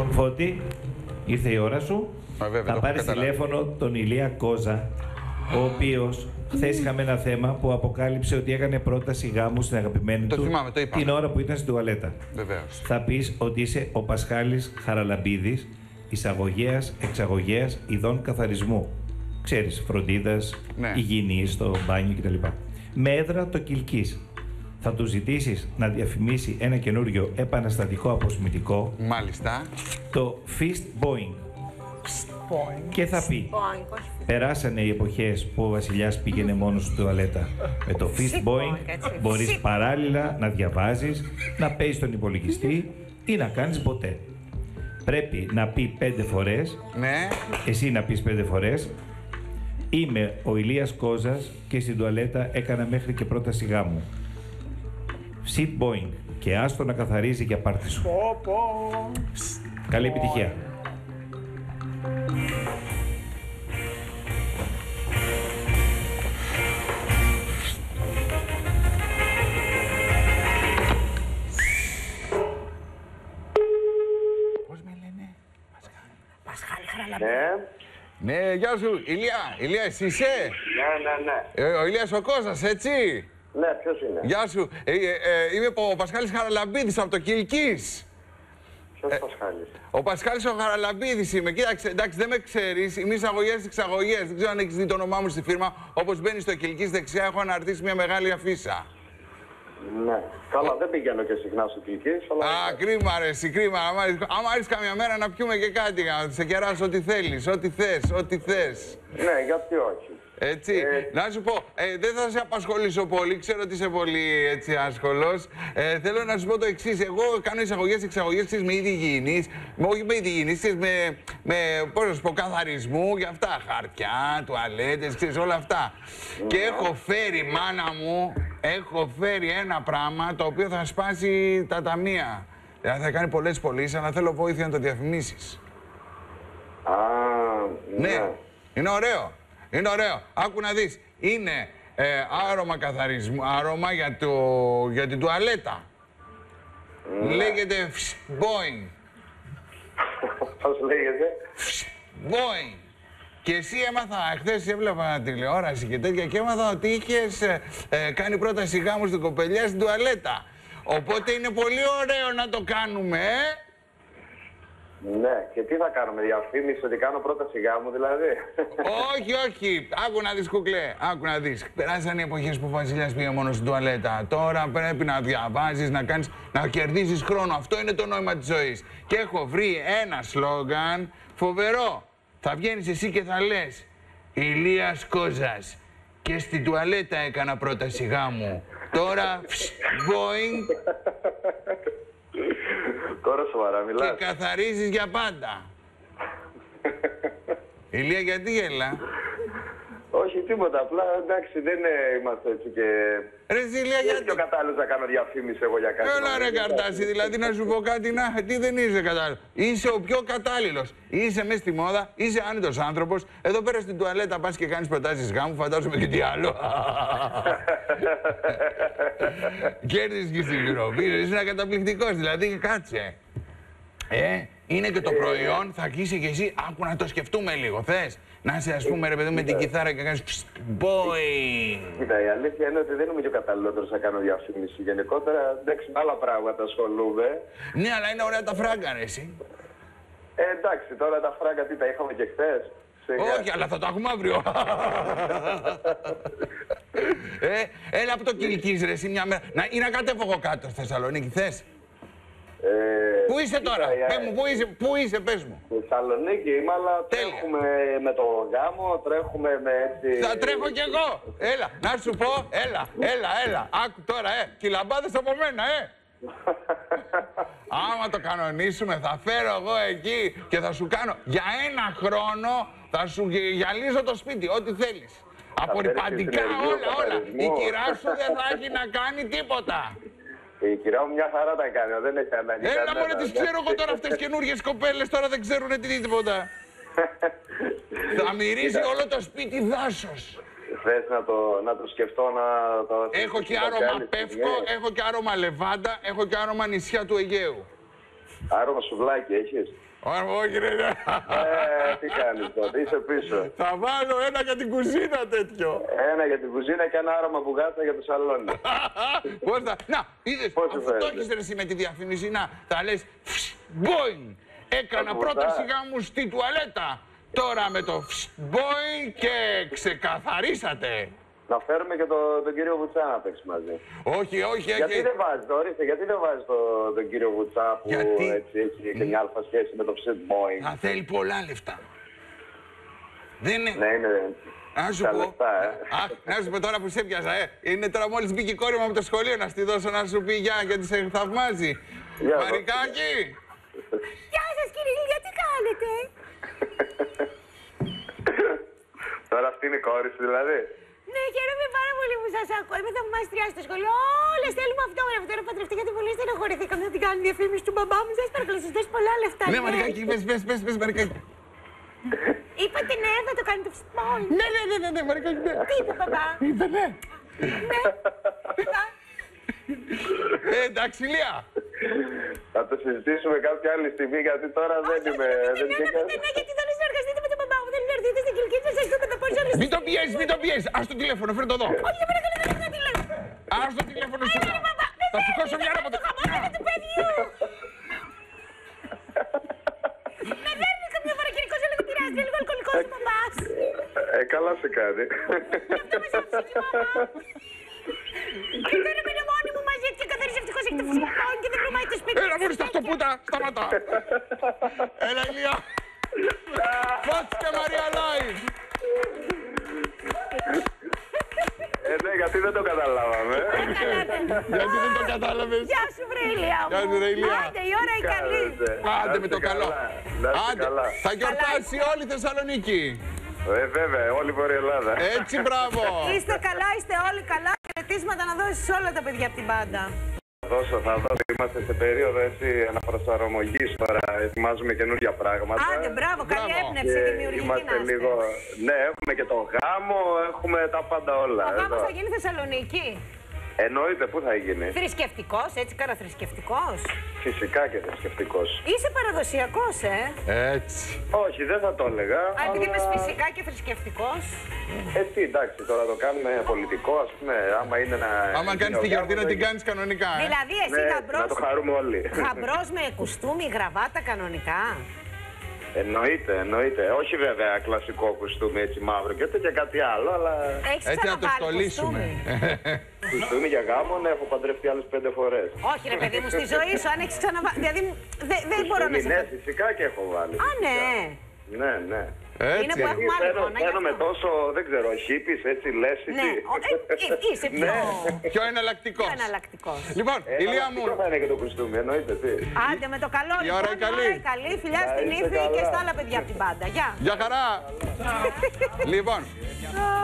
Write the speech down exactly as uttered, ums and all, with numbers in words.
Λοιπόν, Φώτη, ήρθε η ώρα σου. Α, βέβαια, θα πάρεις τηλέφωνο τον Ηλία Κόζα, ο οποίος χθες είχαμε ένα θέμα που αποκάλυψε ότι έκανε πρόταση γάμου στην αγαπημένη το του θυμάμαι, το την ώρα που ήταν στην τουαλέτα. Βεβαίως. Θα πεις ότι είσαι ο Πασχάλης Χαραλαμπίδης, εισαγωγέας, εξαγωγέας ειδών καθαρισμού. Ξέρεις, φροντίδας, ναι. υγιεινής στο μπάνιο κτλ. Με έδρα το Κιλκής. Θα του ζητήσεις να διαφημίσει ένα καινούριο επαναστατικό αποσμητικό. Μάλιστα. Το Fist Boing. Και θα πει, περάσανε οι εποχές που ο βασιλιάς πήγαινε μόνος στην τουαλέτα. Με το Fist Boing μπορείς παράλληλα να διαβάζεις, να παίζεις τον υπολογιστή ή να κάνεις ποτέ. Πρέπει να πει πέντε φορές, ναι. εσύ να πεις πέντε φορές, είμαι ο Ηλίας Κόζας και στην τουαλέτα έκανα μέχρι και πρόταση γάμου. Sit Boing και άστο να καθαρίζει για πάρτι σου. Καλή επιτυχία. Πώς με λένε? Πασχάλη Χαραλαμπίδη. Ναι. Ναι, γεια σου. Ηλία, Ηλία, εσύ είσαι? Ναι, ναι, ναι. Ε, ο Ηλίας ο Κώστας, έτσι? Ναι, ποιος είναι? Γεια σου. Ε, ε, ε, είμαι ο Πασχάλης Χαραλαμπίδης από το Κιλκής. Ποιος ε, Πασχάλης? Ο Πασχάλης ο Χαραλαμπίδης είμαι. Κοίταξε, εντάξει, δεν με ξέρεις. Είμαι εισαγωγές εξαγωγές. Δεν ξέρω αν έχεις δει το όνομά μου στη φίρμα. Όπως μπαίνεις στο Κιλκής δεξιά, έχω αναρτήσει μια μεγάλη αφίσα. Ναι. Καλά, δεν πηγαίνω και συχνά στο Κιλκής, αλλά... Α, κρίμα ρε, εσύ, κρίμα. Άμα έρθεις καμιά μέρα να πιούμε και κάτι, να σε κεράσω ό,τι θέλεις, ό,τι θες, ό,τι θες. Ναι, γιατί όχι. Έτσι, ε... να σου πω, ε, δεν θα σε απασχολήσω πολύ, ξέρω ότι είσαι πολύ έτσι άσχολος. Ε, θέλω να σου πω το εξής, εγώ κάνω εισαγωγές, εξαγωγές, ξέρεις, με είδη υγιεινής, με, όχι με είδη υγιεινής, ξέρεις, με, με, πώς να σου πω, καθαρισμού, για αυτά, χαρτιά, τουαλέτες, ξέρεις, όλα αυτά. Mm. Και έχω φέρει, μάνα μου, έχω φέρει ένα πράγμα το οποίο θα σπάσει τα ταμεία. Δηλαδή θα κάνει πολλές πωλήσεις, αλλά θέλω βοήθεια να το διαφημίσεις. Α, ναι. Ναι, είναι ωραίο. Είναι ωραίο. Άκου να δεις. Είναι ε, άρωμα καθαρισμού, άρωμα για, το, για την τουαλέτα. Ναι. Λέγεται Boing. Πώς λέγεται? Boing. Και εσύ έμαθα, χθες έβλεπα τηλεόραση και τέτοια και έμαθα ότι είχες ε, ε, κάνει πρόταση γάμου στην κοπελιά στην τουαλέτα. Οπότε είναι πολύ ωραίο να το κάνουμε, ε. Ναι, και τι θα κάνουμε, διαφήμιση ότι κάνω πρόταση γάμου δηλαδή? Όχι, όχι. Άκου να δεις, κουκλέ. Άκου να δεις. Περάσαν οι εποχές που ο βασιλιάς πήγε μόνο στην τουαλέτα. Τώρα πρέπει να διαβάζεις, να κάνεις, να κερδίζεις χρόνο. Αυτό είναι το νόημα της ζωής. Και έχω βρει ένα σλόγγαν φοβερό. Θα βγαίνεις εσύ και θα λες Ηλίας Κόζας. Και στην τουαλέτα έκανα πρόταση γάμου. Τώρα, Boing. Τώρα σοβαρά μιλάς. Και καθαρίζεις για πάντα. Ηλία, γιατί γέλα? Όχι, τίποτα. Απλά εντάξει, δεν είμαστε έτσι και... Ρε Ηλία, γιατί... Είμαι πιο κατάλληλος να κάνω διαφήμιση εγώ για κάτι. Έλα ρε καρτάσι, δηλαδή να σου πω κάτι, να, τι δεν είσαι κατάλληλος. Είσαι ο πιο κατάλληλος. Είσαι μέσα στη μόδα, είσαι άνετος άνθρωπος. Εδώ πέρα στην τουαλέτα πας και κάνεις προτάσεις γάμου, φαντάζομαι και τι άλλο. Κέρδισες και στην πληρωμή, είσαι καταπληκτικός, δηλαδή κάτσε. Ε, είναι και το προϊόν, θα αρχίσει και εσύ, άκου να το σκεφτούμε λίγο, θες? Να είσαι, ας πούμε, ρε παιδί, με την κιθάρα και κάνεις ψ, boy. Κοίτα, η αλήθεια είναι ότι δεν είμαι και ο καταλληλότερος να κάνω διαφήμιση. Γενικότερα, εντάξει, με άλλα πράγματα ασχολούμαι. Ναι, αλλά είναι ωραία τα φράγκα, ρε, εσύ. Ε, εντάξει, τώρα τα φράγκα τι τα είχαμε και χθες. Όχι, αλλά θα το έχουμε αύριο. ε, έλα από το Κιλκής, ρε, εσύ μια μέρα. Να, ή να κατέβω εγώ κάτω στη Θεσσαλονίκη, θες? Ε, πού είσαι τώρα, κοίτα, πες μου, πού είσαι, πού είσαι, πες μου. Στη Θεσσαλονίκη είμαι, αλλά τρέχουμε με το γάμο, τρέχουμε με έτσι... Θα τρέχω κι εγώ. Έλα, να σου πω, έλα, έλα, έλα. Άκου τώρα, ε, και οι λαμπάδες από μένα, ε. Άμα το κανονίσουμε, θα φέρω εγώ εκεί και θα σου κάνω για ένα χρόνο, θα σου γυαλίζω το σπίτι, ό,τι θέλεις. Απορριπαντικά όλα, όλα. Η κυρά σου δεν θα έχει να κάνει τίποτα. Η κυρά μου μια χαρά τα κάνει, δεν έχει ανάγκη. Έλα μωρέ, τις ξέρω εγώ τώρα αυτές καινούργιες κοπέλες, τώρα δεν ξέρουν τι τίποτα. Θα μυρίζει όλο το σπίτι δάσος. Θες να το, να το σκεφτώ, να το... Έχω και άρωμα πεύκο, έχω και άρωμα λεβάντα, έχω και άρωμα νησιά του Αιγαίου. Άρωμα σουβλάκι έχεις? Όχι, ρε. Ε, τι κάνεις τότε, είσαι πίσω. Θα βάλω ένα για την κουζίνα τέτοιο. Ένα για την κουζίνα και ένα άρωμα μπουγάτσα για το σαλόνι. Πώς θα... Να, είδες, Πώς αφού φαίνεται. το έχεις ρε εσύ με τη διαφήμιση, να, θα λες boing. Έκανα Πώς πρώτα βοηθά. σιγά μου στη τουαλέτα. Τώρα με το boing και ξεκαθαρίσατε. Να φέρουμε και το, τον κύριο Βουτσά να παίξει μαζί. Όχι, όχι, Γιατί έχει... δεν βάζει, το ορίστε, γιατί δεν βάζει το, τον κύριο Βουτσά που Γιατί? έτσι έχει και μια αλφα σχέση με το Ψιτ Boeing. Θα θέλει πολλά λεφτά. Δεν είναι... Ναι, είναι. Να σου τα πω. λεφτά, ε. Αχ, να σου πω τώρα που σε έπιασα, ε. Είναι τώρα μόλις μπήκε η κόρη μου από το σχολείο να στη δώσω να σου πει γεια γιατί σε θαυμάζει. Γεια, Μαρικάκι. Γεια σας κύριε Ηλία, τι κάνετε? Τώρα αυτή είναι η κόρη σου δηλαδή. Ναι, χαίρομαι πάρα πολύ που σας ακούω. Είμαι θαυμάστριά στο σχολείο. Όλες θέλουμε αυτόγραφο. Τώρα παντρευτήκατε πολύ, στενοχωρηθήκαμε να την κάνει διαφήμιση του μπαμπά μου. Σας παρακαλώ, σας δώσει πολλά λεφτά. Ναι, Μαρικάκι, πες, πες, πες, πες, Μαρικάκι. Είπατε ναι, θα το κάνετε ψηφόν. Ναι, ναι, ναι, ναι, ναι, Μαρικάκι, ναι. Τι είπε μπαμπά? Είπε ναι. Ναι. Ε, εντάξει, Ηλία. Θα το συζητήσουμε κάποια άλλη στιγμή γιατί τώρα δεν είμαι. Δεν Δεν είναι, είμαι. ναι, γιατί θέλω να συνεργαστείτε με τον μπαμπά μου. Θέλει να έρθετε στην κυλική σας, σας δούμε τα πόσα λεφτά. Μην το πιέζεις, μην το πιέζεις. Ας το τηλέφωνο, φέρε το εδώ. Όχι, δεν παρακαλώ, δεν είναι τηλέφωνο. Ας το τηλέφωνο σου. Θα σου χώσω μια από το Χαμόγελο του παιδιού. Με δέρνει καμιά φορά κυρικός, αλλά δεν πειράζει, είναι λίγο αλκοολικός ο μπαμπάς. Ε, καλά σε κάνει. Αυτό μας άφησε η μαμά. Και τώρα μείνω μόνη μου μαζί και καθαρίζει ευτυχώς έχει το φυσικό και δεν βρωμάει το σπίτι. Έλα μόλις τα αυτοπούτα, σταματά. Έλα, Ηλία. Φώτης και Μαρία Live. Ε, ναι, γιατί δεν το καταλάβαμε. Γιατί δεν το κατάλαβες. Γεια σου βρε Ηλία μου. Γεια σου, ρε Ηλία. Άντε, η ώρα η καλή. Άντε με το καλό. Άντε, καλά. θα γιορτάσει όλη η Θεσσαλονίκη. Ε, βέβαια, όλη η Βόρεια Ελλάδα. Έτσι, μπράβο. Είστε καλά, είστε όλοι καλά. Χαιρετίσματα να δώσεις όλα τα παιδιά από την μπάντα. Θα δώσω, θα δώσω. Είμαστε σε περίοδο έτσι αναπροσαρμογής τώρα. Ετοιμάζουμε καινούργια πράγματα. Άντε, μπράβο, καλή Μπράβο. έμπνευση Και δημιουργική είμαστε να είστε. λίγο. Ναι, έχουμε και το γάμο, έχουμε τα πάντα όλα. Ο γάμος εδώ. θα γίνει Θεσσαλονίκη. Εννοείται, πού θα γίνει. Θρησκευτικός, έτσι καραθρησκευτικός. Φυσικά και θρησκευτικό. Είσαι παραδοσιακός, ε. Έτσι. Όχι, δεν θα το έλεγα. Α, επειδή αλλά- είπες φυσικά και θρησκευτικός. Ε, τι, εντάξει, τώρα το κάνουμε πολιτικό, ας πούμε. Άμα είναι να. Άμα κάνεις τη γιορτή να την κάνεις κανονικά, ε. Δηλαδή, εσύ Ναι, να γαμπρός, το χαρούμε όλοι. γαμπρός με κουστούμι, γραβάτα κανονικά. Εννοείται, εννοείται. Όχι βέβαια κλασικό κουστούμι έτσι μαύρο και ούτε και κάτι άλλο, αλλά. Έχεις Έτσι να το ξαναβάλει στολίσουμε. κουστούμι? Κουστούμι για γάμο, ναι, έχω παντρευτεί άλλες πέντε φορές. Όχι ρε παιδί μου, στη ζωή σου αν έχεις ξαναβάλει. Δηλαδή δεν δεν μπορώ να σε Ναι, φανταστώ. φυσικά και έχω βάλει. Α, ναι. Ναι, ναι. Έτσι. Είναι που ε. έχουμε άλλη εικόνα. γι' Φαίνομαι αυτό. τόσο, δεν ξέρω, χίπης, έτσι, λες, Ναι, ο- ε, ε, είσαι πιο Πιο εναλλακτικός. εναλλακτικός. Λοιπόν, Ηλία μου, Ποιο θα είναι και το κουστούμι, εννοείται, τι. Άντε με το καλό, Η ώρα λοιπόν, η καλή. η ώρα η καλή. Φιλιά Να στην είστε ύφη και καλά. στα άλλα παιδιά από την μπάντα. Γεια. για χαρά. Λοιπόν,